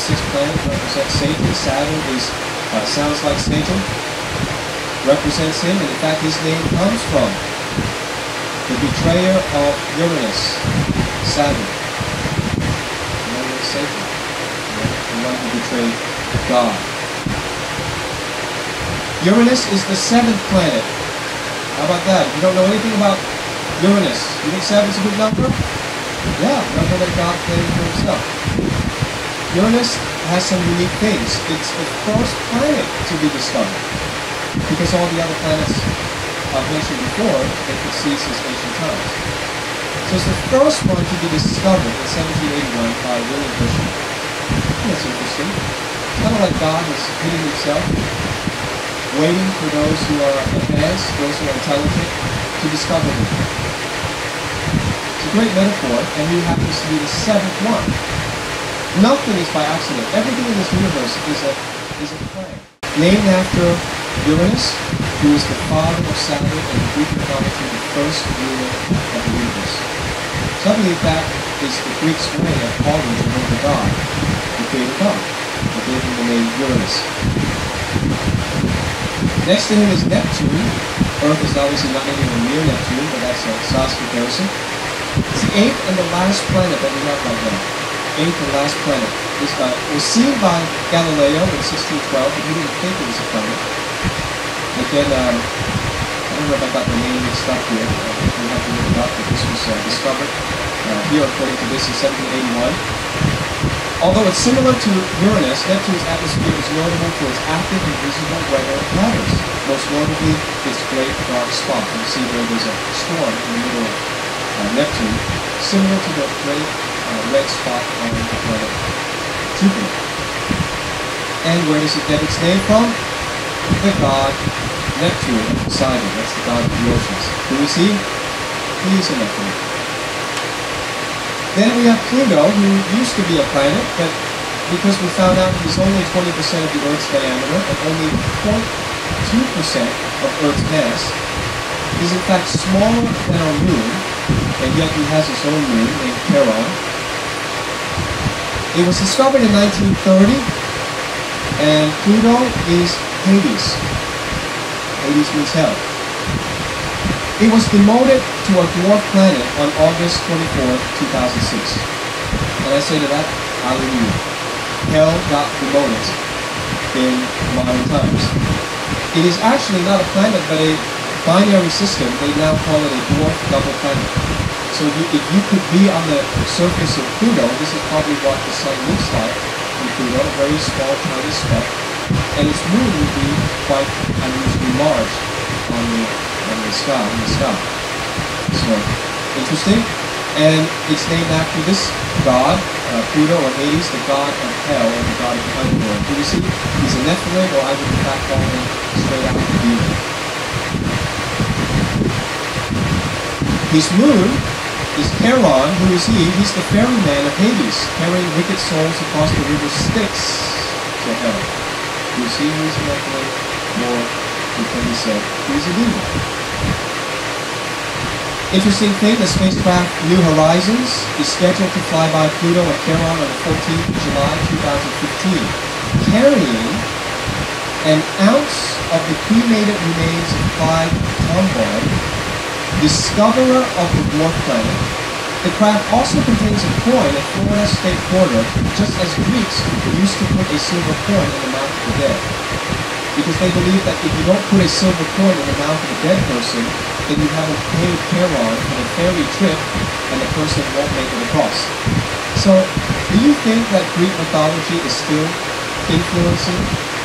sixth planet represents Satan. Saturn sounds like Satan, represents him, and in fact his name comes from the betrayer of Uranus, Saturn. Satan, the one who betrayed God. Uranus is the seventh planet. How about that? If you don't know anything about Uranus, you think 7 is a good number? Yeah, number that God claimed for himself. Uranus has some unique things. It's the first planet to be discovered, because all the other planets I've mentioned before, they could see since ancient times. So it's the first one to be discovered in 1781 by William Herschel. That's interesting. It's kind of like God is hiding himself, waiting for those who are advanced, those who are intelligent, to discover him. It's a great metaphor, and he happens to be the seventh one. Nothing is by accident. Everything in this universe is a plan. Named after Uranus, who is the father of Saturn and the Greek mythology, the first ruler of the universe. So I believe that is the Greeks' way of calling Jehovah God, the creator God, who gave him the name Uranus. Next to him is Neptune. Earth is obviously not anywhere near Neptune, but that's a size comparison. It's the eighth and the last planet that we have right now. Eighth and last planet. Was seen by Galileo in 1612, but he didn't think it was a planet. But then, I don't know if I got the name mixed up here. We have to look it up, but this was discovered here according to this in 1781. Although it's similar to Uranus, Neptune's atmosphere is notable for its active and visible weather patterns. Most notably, its great dark spot. You see there there's a storm in the middle of Neptune, similar to the great red spot on the planet Jupiter. And where does it get its name from? The god Neptune of Poseidon. That's the god of the oceans. Do we see? He is a Neptune. Then we have Pluto, who used to be a planet, but because we found out he's only 20% of the Earth's diameter and only 0.2% of Earth's mass, he's in fact smaller than our moon, and yet he has his own moon named Charon. It was discovered in 1930, and Pluto is Hades. Hades means hell. It was demoted to a dwarf planet on August 24th, 2006. And I say to that, hallelujah. Hell got demoted in modern times. It is actually not a planet, but a binary system. They now call it a dwarf double planet. So if you could be on the surface of Pluto, this is probably what the sun looks like in Pluto, a very small, tiny speck. And its moon would be quite unusually large on the sky. So, interesting. And it's named after this god, Pluto or Hades, the god of hell or the god of the underworld. Do you see? He's a Nephilim, or I would in fact call him straight out the demon. His moon is Charon. Who is he? He's the ferryman of Hades, carrying wicked souls across the river Styx to hell. Do you see who's a Nephilim? Or, it can be said, he's a demon. Interesting thing, the spacecraft New Horizons is scheduled to fly by Pluto and Charon on the 14th of July 2015, carrying an ounce of the cremated remains of Clyde Tombaugh, discoverer of the dwarf planet. The craft also contains a coin at Florida State Quarter, just as Greeks used to put a silver coin in the mouth of the dead. Because they believe that if you don't put a silver coin in the mouth of a dead person, then you haven't paid Charon for the ferry trip, and the person won't make it across. So, do you think that Greek mythology is still influencing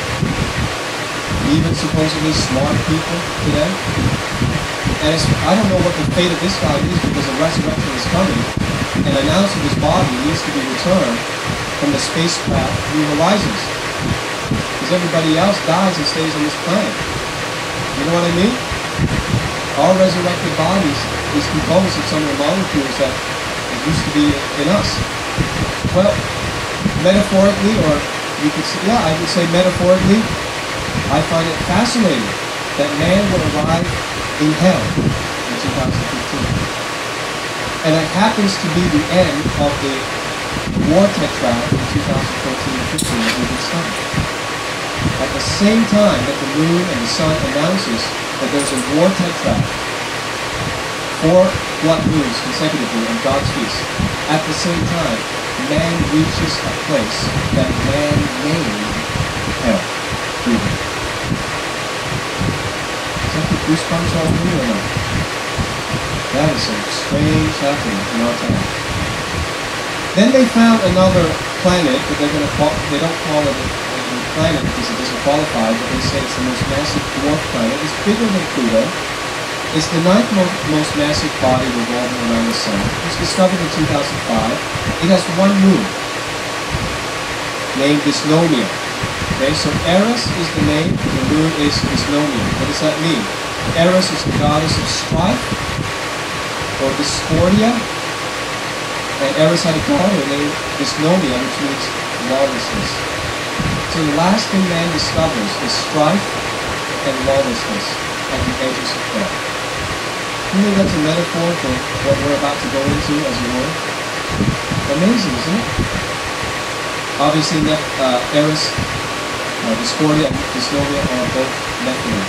even supposedly smart people today? And I don't know what the fate of this guy is, because the resurrection is coming, and an ounce of his body needs to be returned from the spacecraft New Horizons. Because everybody else dies and stays on this planet. You know what I mean? Our resurrected bodies is composed of some of the molecules that used to be in us. Well, metaphorically, or you could say, yeah, I would say metaphorically, I find it fascinating that man will arrive in hell in 2015. And it happens to be the end of the war tetrad in 2014 soon as we discover. At the same time that the moon and the sun announces that there's a war tetrad, 4 blood moons consecutively on God's feast, at the same time, man reaches a place that man named hell. Does that put goosebumps all over you or not? That is a strange happening in our time. Then they found another planet, but they don't call it a planet because it doesn't qualify, but they say it's the most massive dwarf planet. It's bigger than Pluto. It's the 9th most massive body revolving around the sun. It was discovered in 2005. It has 1 moon, named Dysnomia. Okay, so Eris is the name, and the moon is Dysnomia. What does that mean? Eris is the goddess of strife, or discordia, and Eris had a daughter named Dysnomia, which means lawlessness. So the last thing man discovers is strife and lawlessness at the edges of hell. You think that's a metaphor for what we're about to go into as a world? Amazing, isn't it? Obviously, Eris, Discordia, and Dysnomia are both Nephilim.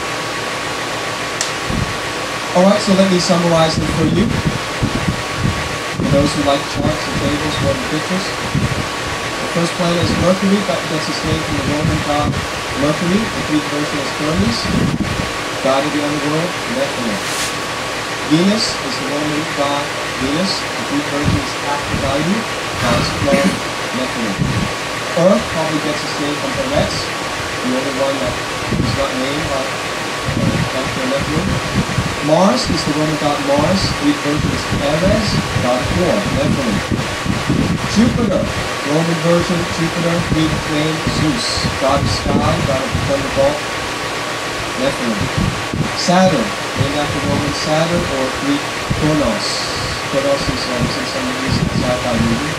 Alright, so let me summarize them for you. For those who like charts and tables more than pictures. The first planet is Mercury. That gets its name from the Roman god Mercury. The Greek version is Hermes, god of the underworld, Nephilim. Venus is the Roman god Venus. The Greek version is Aphrodite, goddess of love, Nephilim. Earth probably gets its name from Eretz, the only one that is not named after Nephilim. Mars is the Roman god Mars. Greek version is Ares, god of war, Nephilim. Jupiter, Roman version, Jupiter, Greek name Zeus, god of sky, god of the thunderbolt, Nephilim. Saturn, named after Roman Saturn, or Greek Kronos. Kronos is in some recent sci-fi movie.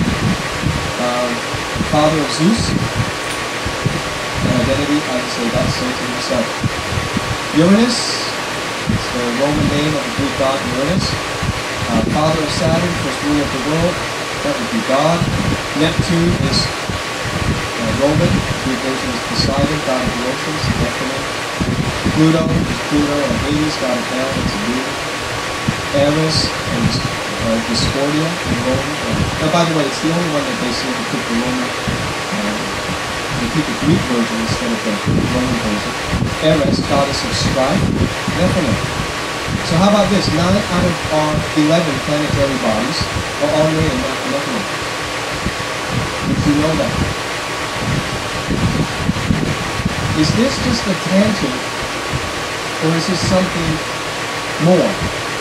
Father of Zeus, and identity, I would say that's Satan himself. Uranus, it's the Roman name of the Greek god Uranus. Father of Saturn, first ruler of the world, that would be God. Neptune is Roman, Greek version is Poseidon, god of the oceans, Nephilim. Pluto is Pluto, or Hades, god of hell, it's a demon. Eris and Discordia in Rome. By the way, it's the only one that they seem to put the Roman, they pick the Greek version instead of the Roman version. Eris, goddess of strife, Nephilim. So how about this? 9 out of our 11 planetary bodies are all named after Nephilim. Did you know that? Is this just a tangent, or is this something more?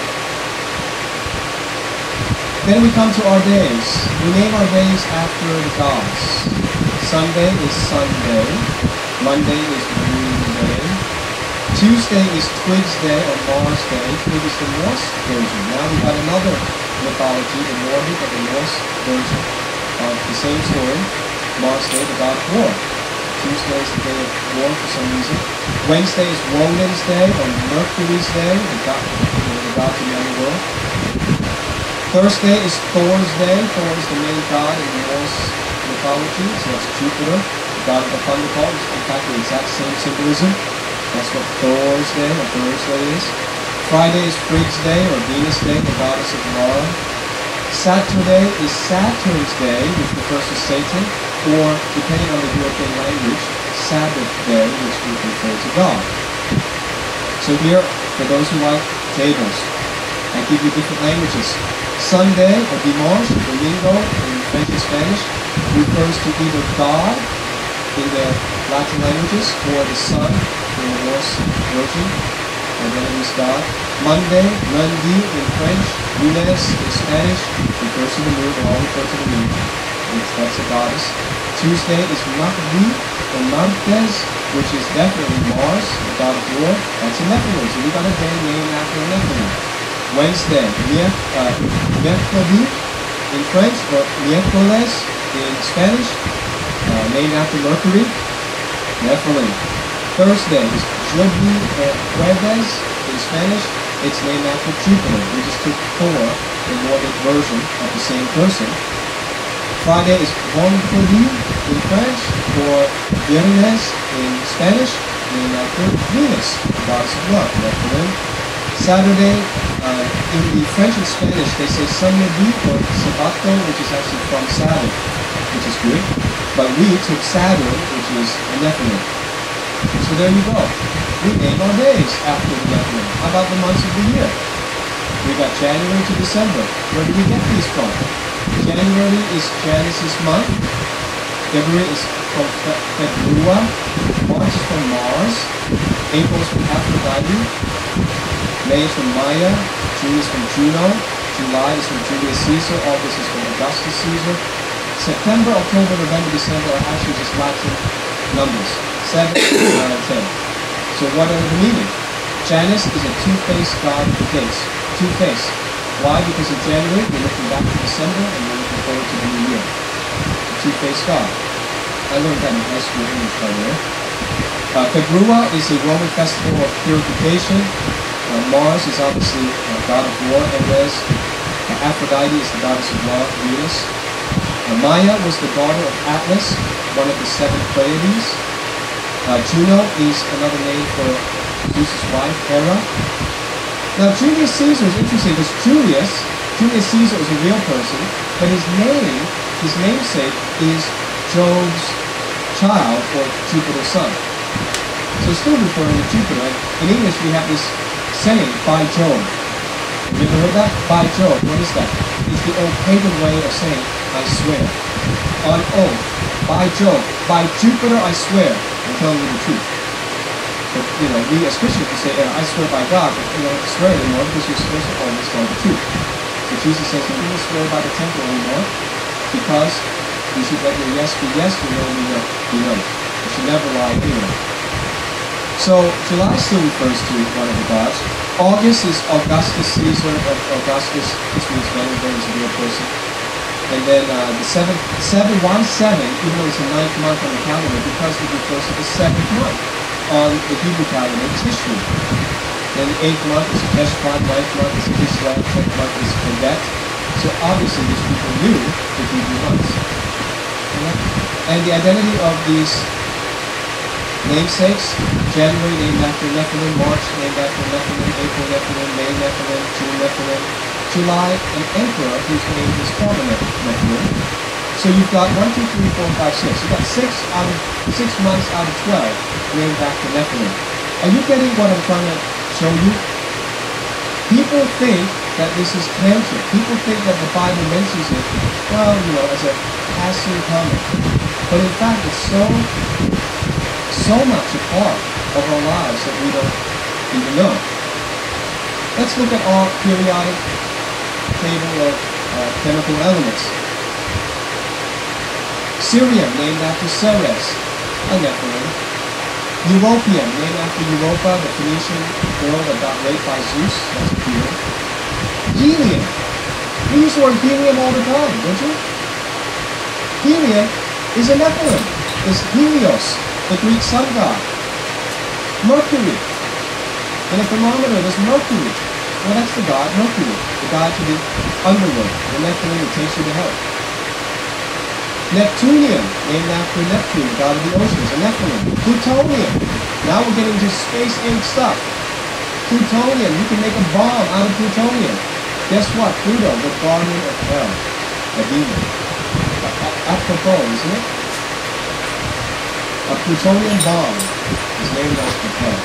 Then we come to our days. We name our days after the gods. Sunday is Sunday. Monday is Moon Day. Tuesday is Twigs Day or Mars Day. Twig is the Norse version. Now we've got another mythology, the Nordic or the Norse version of the same story. Mars Day, the god of war. Tuesday is the day of war for some reason. Wednesday is Woden's Day or Mercury's Day, the god of the underworld. Thursday is Thor's Day. Thor is the main god in the Norse mythology, so that's Jupiter, the god of the thunderbolt. In fact, the exact same symbolism. That's what Thor's Day or Thursday is. Friday is Frig's Day or Venus Day, the goddess of Laura. Saturday is Saturn's Day, which refers to Satan, or, depending on the European language, Sabbath Day, which would refer to God. So here, for those who like tables, I give you different languages. Sunday, or Dimanche, Domingo, in French and Spanish, refers to either God in the Latin languages, or the sun in the Norse version, or then it is God. Monday, Lundi in French, Lunes in Spanish, refers to the moon, or all refer to the moon, which that's a goddess. Tuesday is Mardi, or Martes, which is definitely Mars, the god of war. That's a Nephilim, so we got a day named after a Nephilim. Wednesday, Mercredi in French, or Miércoles in Spanish, named after Mercury, Nephilim. Thursday is Jeudi or Jueves in Spanish. It's named after Jupiter. We just took Thor, the Nordic version of the same person. Friday is Vendredi in French, or Viernes in Spanish, named after Venus, the goddess of love, Nephilim. Saturday, in the French and Spanish, they say Samedi or Sabato, which is actually from Saturn, which is good. But we took Saturn, which is a Nephilim. So there you go. We name our days after the Nephilim. How about the months of the year? We got January to December. Where do we get these from? January is Janus's month. February is from Februa. March is from Mars. April is from Aphrodite. May is from Maya. June is from Juno. July is from Julius Caesar. August is from Augustus Caesar. September, October, November, December are actually just Latin numbers. 7, 8, 9, 10. So what are the meaning? Janus is a two-faced god of the dates. Two-faced. Why? Because in January, you're looking back to December and you're looking forward to the new year. A two-faced god. I learned that in high school English, by the way. Februa is a Roman festival of purification. Mars is obviously god of war, Ares. Aphrodite is the goddess of love, Venus. Maya was the daughter of Atlas, one of the 7 Pleiades. Juno is another name for Zeus's wife, Hera. Now Julius Caesar is interesting because Julius Caesar is a real person, but his namesake is Jove's child, or Jupiter's son. So still referring to Jupiter. In English we have this saying, by Jove. Have you ever heard that? By Jove. What is that? It's the old pagan way of saying, I swear. On oath. By Jove. By Jupiter I swear. I'm telling you the truth. But, we as Christians can say, I swear by God, but you don't swear anymore because you're supposed to always tell the truth. So Jesus says, you don't swear by the temple anymore because you should let your yes be yes, your no be no. You should never lie anyway. So July still refers to one of the gods. August is Augustus Caesar of Augustus, which means very is a real person. And then the 7, why 7, even though it's the 9th month on the calendar, because it refers to the 7th month on the Hebrew calendar, Tishri. Then the 8th month is Teshvan, 9th month is Kislev, 10th month is Tevet. So obviously these people knew the Hebrew months. And the identity of these namesakes, January named after Nephilim, March named after Nephilim, April Nephilim, May Nephilim, June Nephilim, July an emperor whose name is former Nephilim. So you've got 1, 2, 3, 4, 5, 6. You've got 6 months out of 12 named after Nephilim. Are you getting what I'm trying to show you? People think that this is cancer. People think that the Bible mentions it, well, as a passing comment. But in fact, it's so much a part of our lives that we don't even know. Let's look at our periodic table of chemical elements. Cerium, named after Ceres, a Nephilim. Europium, named after Europa, the Phoenician girl that got raped by Zeus. That's a hero. Helium. We use the word helium all the time, don't you? Helium is a Nephilim. It's Helios, the Greek sun god. Mercury. In a thermometer, there's mercury. Well, that's the god, Mercury, the god to the underworld, the Nephilim that takes you to hell. Neptunium, named after Neptune, the god of the oceans, a Nephilim. Plutonium. Now we're getting to space-age stuff. Plutonium, you can make a bomb out of plutonium. Guess what? Pluto, the guardian of hell, a demon. Apropos, isn't it? A plutonium bomb is named after hell.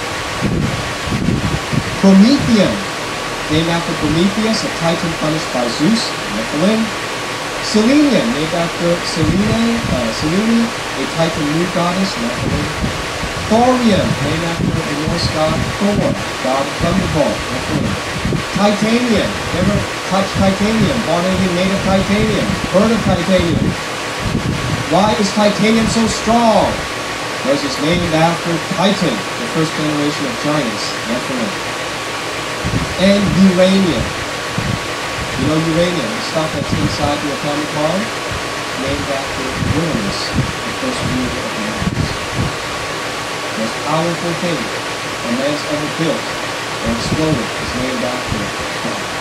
Promethium, named after Prometheus, a titan punished by Zeus, Nephilim. Selenium, named after Selene, a titan moon goddess, Nephilim. Thorium, named after the Norse god Thor, god of thunderbolt, Nephilim. Titanium, never touched titanium, bought anything made of titanium, heard of titanium. Why is titanium so strong? Because it's named after Titan, the first generation of giants, Nephilim. And uranium. You know uranium, the stuff that's inside the atomic bomb, named after Uranus, the first ruler of Mars. The most powerful thing a man's ever built or exploded is named after God.